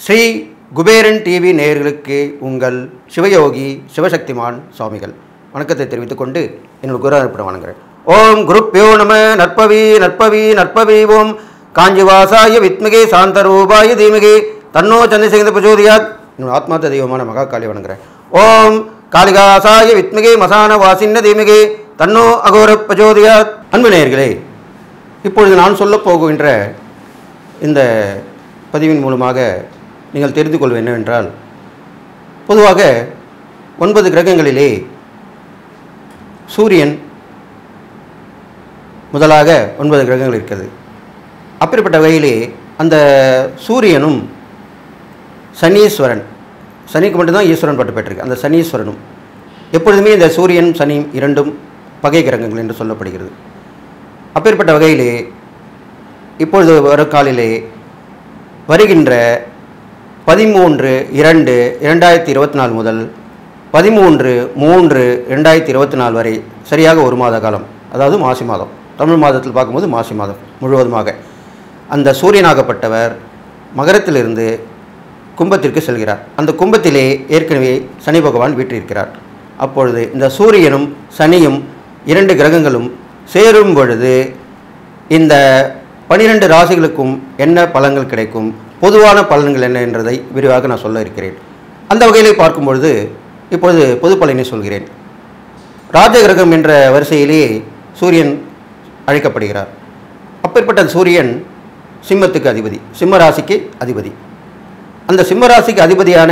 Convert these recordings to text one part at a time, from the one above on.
Sri Kuberan TV நேயர்களுக்கு உங்கள் சிவயோகி சிவசக்திமான் சுவாமிகள் வணக்கத்தை தெரிவித்துக் கொண்டு என்னோட குருவாயூரப்பனை வணங்குகிறேன். ஓம் குருப்யோ நம. நற்பவி நற்பவி நற்பவி. ஓம் காஞ்சிவாசாய வித்மகே சாந்தரூபாய தீமகே தன்னோ சந்திரசேகர பிரச்சோதயாத். என்னோட ஆத்மார்த்த தெய்வமான மகாகாளி வணங்குகிறேன். ஓம் காளிகாசாய வித்மகே மசான வாசின்ன தீமகே தன்னோ அகோர பிரச்சோதயாத். அன்பு நேயர்களே, இப்பொழுது நான் சொல்லப் போகின்ற இந்த பதிவின் மூலமாக நீங்கள் தெரிந்து கொள்வது என்னவென்றால், பொதுவாக 9 கிரகங்களிலே சூரியன் முதலாக 9 கிரகங்கள் இருக்கிறது. அப்படிப்பட்ட வகையிலே அந்த சூரியனும் சனீஸ்வரன், சனிக்கு மட்டும்தான் ஈஸ்வரன் பட்டு பெற்றிருக்கு. அந்த சனீஸ்வரனும் எப்பொழுதுமே இந்த சூரியன் சனி இரண்டும் பகை கிரகங்கள் என்று சொல்லப்படுகிறது. அப்பேற்பட்ட வகையிலே இப்பொழுது வரும் காலிலே வருகின்ற 13/2/2024 முதல் 13/3/2024 வரை சரியாக ஒரு மாத காலம், அதாவது மாசி மாதம், தமிழ் மாதத்தில் பார்க்கும்போது மாசி மாதம் முழுவதுமாக அந்த சூரியனாகப்பட்டவர் மகரத்திலிருந்து கும்பத்திற்கு செல்கிறார். அந்த கும்பத்திலே ஏற்கனவே சனி பகவான் வீற்றிருக்கிறார். அப்பொழுது இந்த சூரியனும் சனியும் 2 கிரகங்களும் சேரும் பொழுது இந்த 12 ராசிகளுக்கும் என்ன பலன்கள் கிடைக்கும், பொதுவான பலன்கள் என்ன என்றதை விரிவாக நான் சொல்ல இருக்கிறேன். அந்த வகையிலே பார்க்கும்பொழுது இப்பொழுது பொது பலனை சொல்கிறேன். ராஜகிரகம் என்ற வரிசையிலே சூரியன் அழைக்கப்படுகிறார். அப்பேற்பட்ட சூரியன் சிம்மத்துக்கு அதிபதி, சிம்ம ராசிக்கு அதிபதி. அந்த சிம்ம ராசிக்கு அதிபதியான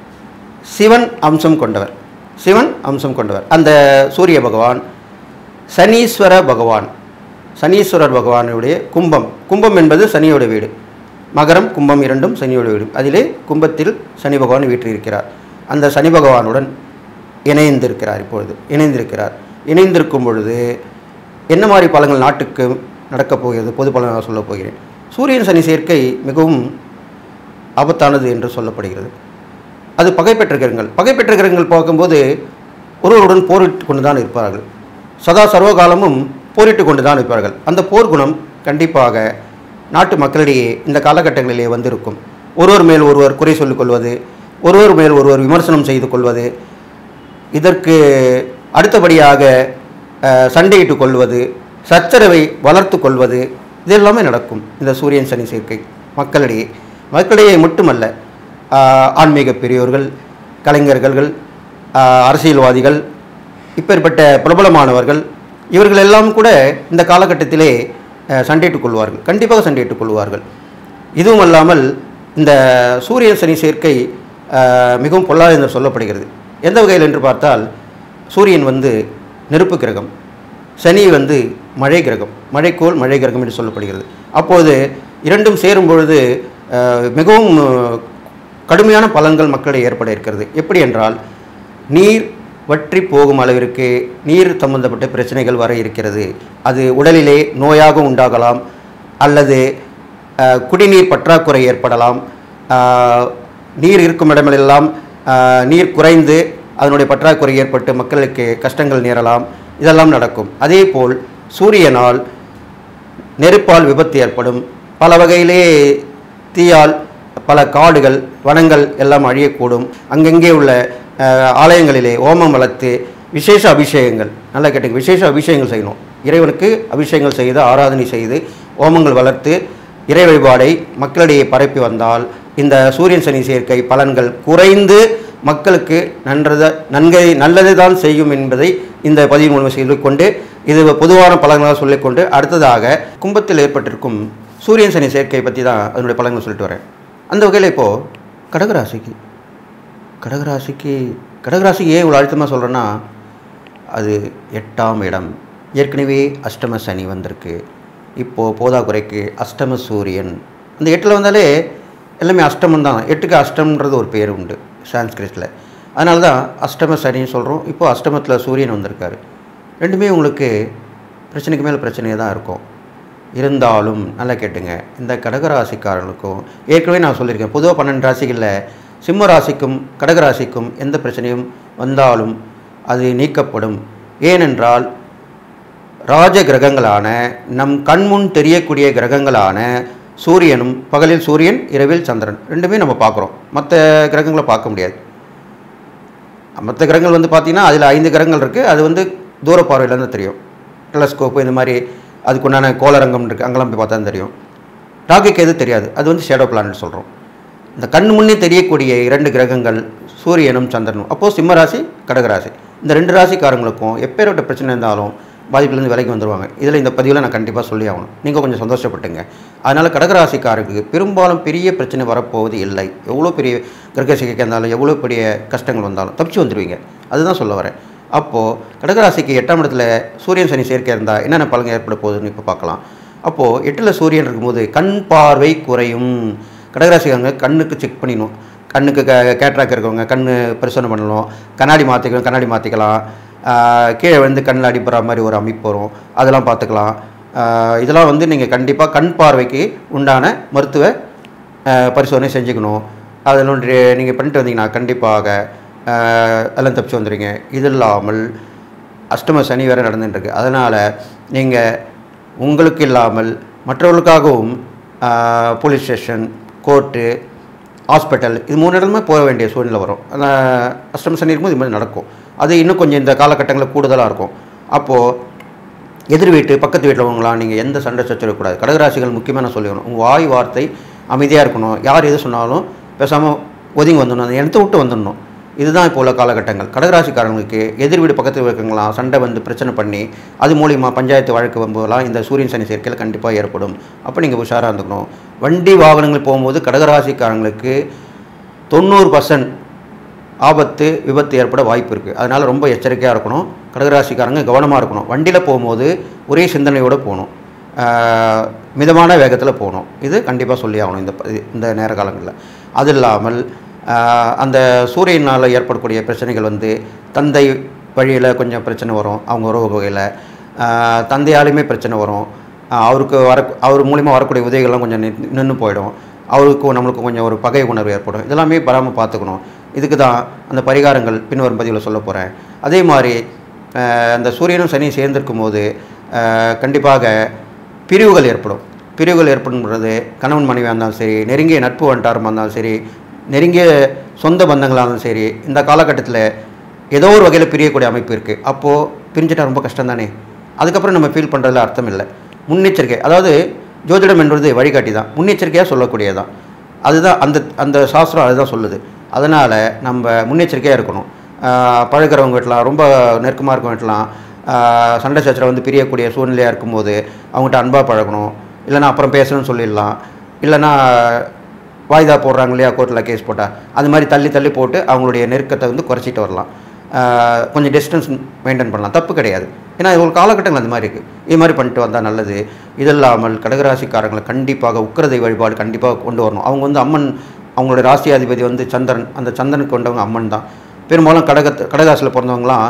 சிவன் அம்சம் கொண்டவர், சிவன் அம்சம் கொண்டவர் அந்த சூரிய பகவான் சனீஸ்வர பகவான், சனீஸ்வரர் பகவானுடைய கும்பம், கும்பம் என்பது சனியோட வீடு. மகரம் கும்பம் இரண்டும் சனியோட வீடு. அதிலே கும்பத்தில் சனி பகவான் வீற்றிருக்கிறார். அந்த சனி பகவானுடன் இணைந்திருக்கிறார். இப்பொழுது இணைந்திருக்கும் பொழுது என்ன மாதிரி பலன்கள் நாட்டுக்கு நடக்கப் போகிறது, பொது பலனாக சொல்லப் போகிறேன். சூரியன் சனி சேர்க்கை மிகவும் ஆபத்தானது என்று சொல்லப்படுகிறது. அது பகைப்பெற்ற கிரகங்கள். பகைப்பெற்ற கிரகங்கள் பார்க்கும்போது ஒருவருடன் போரிட்டு கொண்டு தான் இருப்பார்கள். சதா சர்வகாலமும் போரிட்டு கொண்டு தான் இருப்பார்கள். அந்த போர்க்குணம் கண்டிப்பாக நாட்டு மக்களிடையே இந்த காலகட்டங்களிலே வந்திருக்கும். ஒருவர் மேல் ஒருவர் குறை சொல்லிக் கொள்வது, ஒருவர் மேல் ஒருவர் விமர்சனம் செய்து கொள்வது, இதற்கு அடுத்தபடியாக சண்டையிட்டு கொள்வது, சச்சரவை வளர்த்து கொள்வது, இதெல்லாமே நடக்கும் இந்த சூரியன் சனி சேர்க்கை மக்களிடையே மட்டுமல்ல, ஆன்மீக பெரியோர்கள், கலைஞர்கள், அரசியல்வாதிகள், இப்பேற்பட்ட பிரபலமானவர்கள், இவர்கள் எல்லாம் கூட இந்த காலகட்டத்திலே சண்டையிட்டுக் கொள்வார்கள், கண்டிப்பாக சண்டையிட்டுக் கொள்வார்கள். இதுவும் அல்லாமல் இந்த சூரிய சனி சேர்க்கை மிகவும் பொல்லாது என்று சொல்லப்படுகிறது. எந்த வகையில் என்று பார்த்தால், சூரியன் நெருப்பு கிரகம், சனி மழை கிரகம், மழைக்கோள் மழை கிரகம் என்று சொல்லப்படுகிறது. அப்போது இரண்டும் சேரும் பொழுது மிகவும் கடுமையான பலன்கள் மக்களிடையே ஏற்பட இருக்கிறது. எப்படி என்றால், நீர் வற்றி போகும் அளவிற்கு நீர் சம்பந்தப்பட்ட பிரச்சனைகள் வர இருக்கிறது. அது உடலிலே நோயாக உண்டாகலாம், அல்லது குடிநீர் பற்றாக்குறை ஏற்படலாம். நீர் இருக்கும் இடமெல்லாம் நீர் குறைந்து அதனுடைய பற்றாக்குறை ஏற்பட்டு மக்களுக்கு கஷ்டங்கள் நேரலாம். இதெல்லாம் நடக்கும். அதே போல் சூரியனால் நெருப்பால் விபத்து ஏற்படும். பல வகையிலே தீயால் பல காடுகள் வனங்கள் எல்லாம் அழியக்கூடும். அங்கங்கே உள்ள ஆலயங்களிலே ஓமம் வளர்த்து விசேஷ அபிஷேகங்கள், நல்லா கேட்டுங்க, விசேஷ அபிஷேகங்கள் செய்யணும். இறைவனுக்கு அபிஷேகங்கள் செய்து ஆராதனை செய்து ஓமங்கள் வளர்த்து இறை வழிபாடை மக்களிடையே பரப்பி வந்தால் இந்த சூரியன் சனி சேர்க்கை பலன்கள் குறைந்து மக்களுக்கு நல்லது தான் செய்யும் என்பதை இந்த பதிவு மூலம் சொல்லிக்கொண்டு, இது பொதுவான பலன்களாக சொல்லிக்கொண்டு, அடுத்ததாக கும்பத்தில் ஏற்பட்டிருக்கும் சூரியன் சனி சேர்க்கை பற்றி தான் அதனுடைய பலன்கள் சொல்லிட்டு வரேன். அந்த வகையில் இப்போது கடகராசிக்கு ஏன் இவ்வளோ அழுத்தமாக சொல்கிறேன்னா, அது 8ஆம் இடம். ஏற்கனவே அஷ்டம சனி வந்திருக்கு. இப்போது போதாக்குறைக்கு அஷ்டம சூரியன். அந்த 8ல் வந்தாலே எல்லாமே அஷ்டமம் தான். 8க்கு அஷ்டம்ன்றது ஒரு பேர் உண்டு சான்ஸ்கிரிட்டில். அதனால தான் அஷ்டம சனின்னு சொல்கிறோம். இப்போது அஷ்டமத்தில் சூரியன் வந்திருக்காரு. ரெண்டுமே உங்களுக்கு பிரச்சனைக்கு மேலே பிரச்சனையாக தான் இருக்கும். இருந்தாலும் நல்லா கேட்டுங்க, இந்த கடகராசிக்காரர்களுக்கும் ஏற்கனவே நான் சொல்லியிருக்கேன், பொதுவாக 12 ராசிகளில் சிம்ம ராசிக்கும் கடகராசிக்கும் எந்த பிரச்சனையும் வந்தாலும் அது நீக்கப்படும். ஏனென்றால் ராஜ கிரகங்களான நம் கண்முன் தெரியக்கூடிய கிரகங்களான சூரியனும், பகலில் சூரியன், இரவில் சந்திரன் ரெண்டுமே நம்ம பார்க்குறோம். மற்ற கிரகங்களை பார்க்க முடியாது. மற்ற கிரகங்கள் வந்து பார்த்திங்கன்னா அதில் 5 கிரகங்கள் இருக்குது. அது வந்து தூர பார்வையிலேருந்து தெரியும். டெலஸ்கோப்பு இந்த மாதிரி அதுக்குண்டான கோளரங்கம் இருக்குது, அங்கெல்லாம் போய் பார்த்தா தெரியும். ராகு கேது தெரியாது, அது வந்து ஷேடோ பிளானட் சொல்கிறோம். இந்த கண் முன்னே தெரியக்கூடிய 2 கிரகங்கள் சூரியனும் சந்திரனும். அப்போது சிம்ம ராசி, கடகராசி, இந்த 2 ராசிக்காரங்களுக்கும் எப்பேற்பட்ட பிரச்சனை இருந்தாலும் பாதிப்புலேருந்து விலைக்கு வந்துடுவாங்க. இதில் இந்த பதிவில் நான் கண்டிப்பாக சொல்லி ஆகணும். நீங்கள் கொஞ்சம் சந்தோஷப்பட்டுங்க. அதனால் கடகராசிக்காரருக்கு பெரும்பாலும் பெரிய பிரச்சனை வரப்போவது இல்லை. எவ்வளோ பெரிய கிரக சிகிச்சை இருந்தாலும், எவ்வளோ பெரிய கஷ்டங்கள் வந்தாலும் தப்பிச்சு வந்துடுவீங்க. அதுதான் சொல்ல வரேன். அப்போது கடகராசிக்கு 8ஆம் இடத்துல சூரியன் சனி சேர்க்கை இருந்தால் என்னென்ன பலன் ஏற்பட போகுதுன்னு இப்போ பார்க்கலாம். அப்போது 8ல் சூரியன் இருக்கும்போது கண் பார்வை குறையும். கடகராசிக்காரங்க கண்ணுக்கு செக் பண்ணிடணும். கண்ணுக்கு கேட்ராக் இருக்கவங்க கண் பரிசோதனை பண்ணணும். கண்ணாடி மாற்றிக்கலாம். கீழே வந்து கண்ணில் அடிப்படுற மாதிரி ஒரு அமைப்பு வரும், அதெல்லாம் பார்த்துக்கலாம். இதெல்லாம் வந்து நீங்கள் கண்டிப்பாக கண் பார்வைக்கு உண்டான மருத்துவ பரிசோதனை செஞ்சுக்கணும். அதில் நீங்கள் பண்ணிட்டு வந்தீங்கன்னா கண்டிப்பாக எல்லாம் தப்பிச்சு வந்துடுங்க. இது இல்லாமல் அஷ்டம சனி வேறு நடந்துட்டுருக்கு. அதனால் நீங்கள் உங்களுக்கு இல்லாமல் மற்றவர்களுக்காகவும் போலீஸ் ஸ்டேஷன், கோர்ட்டு, ஹாஸ்பிட்டல் இது 3 இடமே போக வேண்டிய சூழ்நிலை வரும். அஷ்டம சனி இருக்கும்போது இது மாதிரி நடக்கும். அது இன்னும் கொஞ்சம் இந்த காலகட்டங்களில் கூடுதலாக இருக்கும். அப்போது எதிர் வீட்டு பக்கத்து வீட்டில் உள்ளவங்களாம் நீங்கள் எந்த சண்டை சச்சரக்கூடாது. கடகராசிகள் முக்கியமாக நான் சொல்லிடணும், உங்கள் வாய் வார்த்தை அமைதியாக இருக்கணும். யார் எது சொன்னாலும் பேசாமல் ஒதுங்கி வந்துடணும், அந்த இடத்த விட்டு வந்துடணும். இதுதான் இப்போ உள்ள காலகட்டங்கள். கடகராசிக்காரங்களுக்கு எதிர் வீடு பக்கத்தில் இருக்கவங்களாம் சண்டை வந்து பிரச்சனை பண்ணி அது மூலிமா பஞ்சாயத்து வழக்கு வரும்போதெல்லாம் இந்த சூரியன் சனி சேர்க்கையில் கண்டிப்பாக ஏற்படும். அப்போ நீங்கள் உஷாராக இருந்துக்கணும். வண்டி வாகனங்கள் போகும்போது கடகராசிக்காரங்களுக்கு 90% ஆபத்து, விபத்து ஏற்பட வாய்ப்பு இருக்குது. அதனால் ரொம்ப எச்சரிக்கையாக இருக்கணும். கடகராசிக்காரங்க கவனமாக இருக்கணும். வண்டியில் போகும்போது ஒரே சிந்தனையோடு போகணும், மிதமான வேகத்தில் போகணும். இது கண்டிப்பாக சொல்லி ஆகணும் இந்த நேர காலங்களில். அது இல்லாமல் அந்த சூரியனால் ஏற்படக்கூடிய பிரச்சனைகள் வந்து தந்தை வழியில் கொஞ்சம் பிரச்சனை வரும். அவங்க உறவு வகையில் தந்தையாலுமே பிரச்சனை வரும். அவர் மூலிமா வரக்கூடிய உதவிகள்லாம் கொஞ்சம் நின்று போயிடும். அவருக்கும் நம்மளுக்கும் கொஞ்சம் ஒரு பகை உணர்வு ஏற்படும். இதெல்லாமே பராமல் பார்த்துக்கணும். இதுக்கு தான் அந்த பரிகாரங்கள் பின்வரும் பதிவில் சொல்ல போகிறேன். அதே மாதிரி அந்த சூரியனும் சனி சேர்ந்திருக்கும் போது கண்டிப்பாக பிரிவுகள் ஏற்படும். பிரிவுகள் ஏற்படும்ன்றது கணவன் மனைவியாக இருந்தாலும் சரி, நெருங்கிய நட்பு வட்டாரமாக இருந்தாலும் சரி, நெருங்கிய சொந்த பந்தங்களாக இருந்தாலும் சரி, இந்த காலகட்டத்தில் ஏதோ ஒரு வகையில் பிரியக்கூடிய அமைப்பு இருக்குது. அப்போது பிரிஞ்சுட்டா ரொம்ப கஷ்டம் தானே. அதுக்கப்புறம் நம்ம ஃபீல் பண்ணுறதுல அர்த்தம் இல்லை. முன்னெச்சரிக்கை, அதாவது ஜோதிடம் என்பது வழிகாட்டி தான், முன்னெச்சரிக்கையாக சொல்லக்கூடியதான். அதுதான் அந்த சாஸ்திரம் அதுதான் சொல்லுது. அதனால் நம்ம முன்னெச்சரிக்கையாக இருக்கணும். பழகிறவங்க வீட்டலாம், ரொம்ப நெருக்கமாக இருக்கவங்க வீட்டலாம் சண்டை சச்சரவு வந்து பிரியக்கூடிய சூழ்நிலையாக இருக்கும்போது அவங்ககிட்ட அன்பாக பழகணும். இல்லைனா அப்புறம் பேசணும்னு சொல்லிடலாம். இல்லைனா வாய்தா போடுறாங்க இல்லையா, கோர்ட்டில் கேஸ் போட்டால் அது மாதிரி தள்ளி போட்டு அவங்களுடைய நெருக்கத்தை வந்து குறைச்சிட்டு வரலாம். கொஞ்சம் டிஸ்டன்ஸ் மெயின்டைன் பண்ணலாம், தப்பு கிடையாது. ஏன்னா இது ஒரு காலகட்டங்கள் அந்த மாதிரி இருக்குது. இது மாதிரி பண்ணிட்டு வந்தால் நல்லது. இது இல்லாமல் கடகராசிக்காரங்களை கண்டிப்பாக உக்கிரதை வழிபாடு கண்டிப்பாக கொண்டு வரணும். அவங்க வந்து அம்மன், அவங்களுடைய ராசியாதிபதி வந்து சந்திரன், அந்த சந்திரனுக்கு கொண்டவங்க அம்மன் தான். பெரும்பாலும் கடகராசியில் பிறந்தவங்களாம்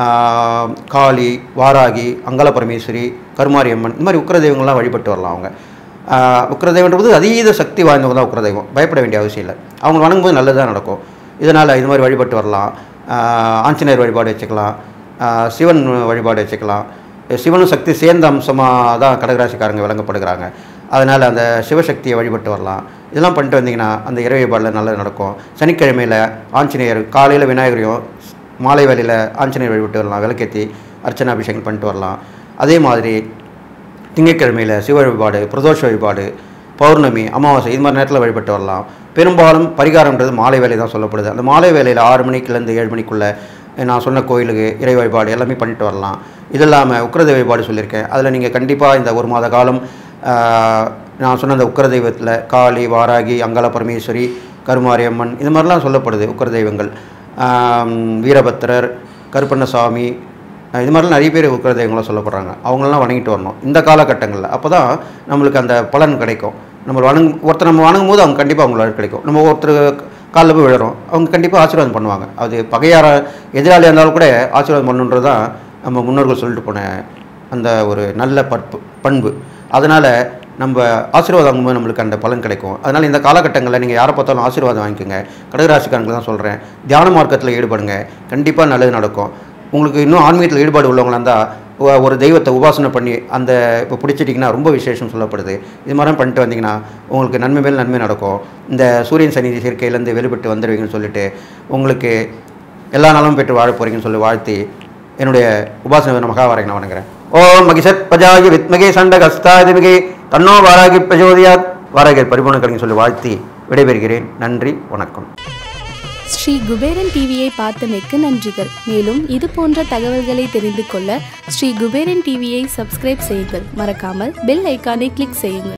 காளி, வாராகி, அங்காள பரமேஸ்வரி, கருமாரி அம்மன் இந்த மாதிரி உக்கிரதெய்வங்கள்லாம் வழிபட்டு வரலாம். அவங்க உக்கிரதெய்வன்றது அதீத சக்தி வாய்ந்தவங்க தான் உக்கிரதெய்வம், பயப்பட வேண்டிய அவசியம் இல்லை. அவங்க வணங்கும்போது நல்லதாக நடக்கும். இதனால் இது மாதிரி வழிபட்டு வரலாம். ஆஞ்சநேயர் வழிபாடு வச்சுக்கலாம், சிவன் வழிபாடு வச்சுக்கலாம். சிவனும் சக்தி சேர்ந்த அம்சமாக தான் கடகராசிக்காரங்க விளங்கப்படுகிறாங்க. அதனால் அந்த சிவசக்தியை வழிபட்டு வரலாம். இதெல்லாம் பண்ணிட்டு வந்தீங்கன்னா அந்த இறை வழிபாடில் நல்லது நடக்கும். சனிக்கிழமையில் ஆஞ்சநேயர், காலையில் விநாயகரையும் மாலை வேளையில் ஆஞ்சநேயர் வழிபட்டு வரலாம். விளக்கேற்றி அர்ச்சனை அபிஷேகம் பண்ணிட்டு வரலாம். அதே மாதிரி திங்கட்கிழமையில் சிவ வழிபாடு, பிரதோஷ வழிபாடு, பௌர்ணமி, அமாவாசை இது மாதிரி நேரத்தில் வழிபட்டு வரலாம். பெரும்பாலும் பரிகாரம்ன்றது மாலை வேலை தான் சொல்லப்படுது. அந்த மாலை வேலையில் 6 மணிக்குலேருந்து 7 மணிக்குள்ளே நான் சொன்ன கோயிலுக்கு இறை வழிபாடு எல்லாமே பண்ணிட்டு வரலாம். இது இல்லாமல் உக்கிரதெய்வ வழிபாடு சொல்லியிருக்கேன். அதில் நீங்கள் கண்டிப்பாக இந்த 1 மாத காலம் நான் சொன்ன அந்த உக்கிரதெய்வத்தில் காளி, வாராகி, அங்காள பரமேஸ்வரி, கருமாரி அம்மன் இது மாதிரிலாம் சொல்லப்படுது உக்கிரதெய்வங்கள். வீரபத்திரர், கருப்பண்ணசாமி இது மாதிரிலாம் நிறைய பேர் உக்கிரதெய்வங்களாம் சொல்லப்படுறாங்க. அவங்களெல்லாம் வணங்கிட்டு வரணும் இந்த காலகட்டங்களில். அப்போ தான் நம்மளுக்கு அந்த பலன் கிடைக்கும். ஒருத்தர் நம்ம வணங்கும் போது அவங்க கண்டிப்பாக அவங்களோட கிடைக்கும். நம்ம ஒருத்தர் காலில் போய் விழுறோம், அவங்க கண்டிப்பாக ஆசீர்வாதம் பண்ணுவாங்க. அது பகையார எதிராளியாக இருந்தாலும் கூட ஆசீர்வாதம் பண்ணுன்றது தான் நம்ம முன்னோர்கள் சொல்லிட்டு போன அந்த ஒரு நல்ல பண்பு. அதனால் நம்ம ஆசீர்வாதம் வாங்கும்போது நம்மளுக்கு அந்த பலன் கிடைக்கும். அதனால் இந்த காலகட்டங்களில் நீங்கள் யாரை பார்த்தாலும் ஆசீர்வாதம் வாங்கிக்கோங்க. கடகராசிக்காரங்களுக்கு தான் சொல்கிறேன், தியான மார்க்கத்தில் ஈடுபடுங்க, கண்டிப்பாக நல்லது நடக்கும். உங்களுக்கு இன்னும் ஆன்மீகத்தில் ஈடுபாடு உள்ளவங்களாக இருந்தால் ஒரு தெய்வத்தை உபாசனை பண்ணி அந்த இப்போ பிடிச்சிட்டிங்கன்னா ரொம்ப விசேஷம் சொல்லப்படுது. இது மாதிரி பண்ணிட்டு வந்தீங்கன்னா உங்களுக்கு நன்மை மேல் நன்மை நடக்கும். இந்த சூரியன் சனி சேர்க்கையிலேருந்து வெளிப்பட்டு வந்துடுவீங்கன்னு சொல்லிட்டு உங்களுக்கு எல்லா நாளும் பெற்று வாழ போகிறீங்கன்னு சொல்லி வாழ்த்தி என்னுடைய உபாசனை மகாவாரை நான் வணங்குறேன். ஓம் மகிஷத் பஜாய வித்மகே சண்டகஸ்தாதிமிகே தன்னோ வாராகி பிரஜோதியாத் வாராகி பரிபூர்ண கலைஞர் சொல்லி வாழ்த்தி விடைபெறுகிறேன். நன்றி, வணக்கம். ஸ்ரீ குபேரன் டிவியை பார்த்தமைக்கு நன்றிகள். மேலும் இது போன்ற தகவல்களை தெரிந்து கொள்ள ஸ்ரீ குபேரன் டிவியை சப்ஸ்கிரைப் செய்யுங்கள். மறக்காமல் பெல் ஐக்கானை கிளிக் செய்யுங்கள்.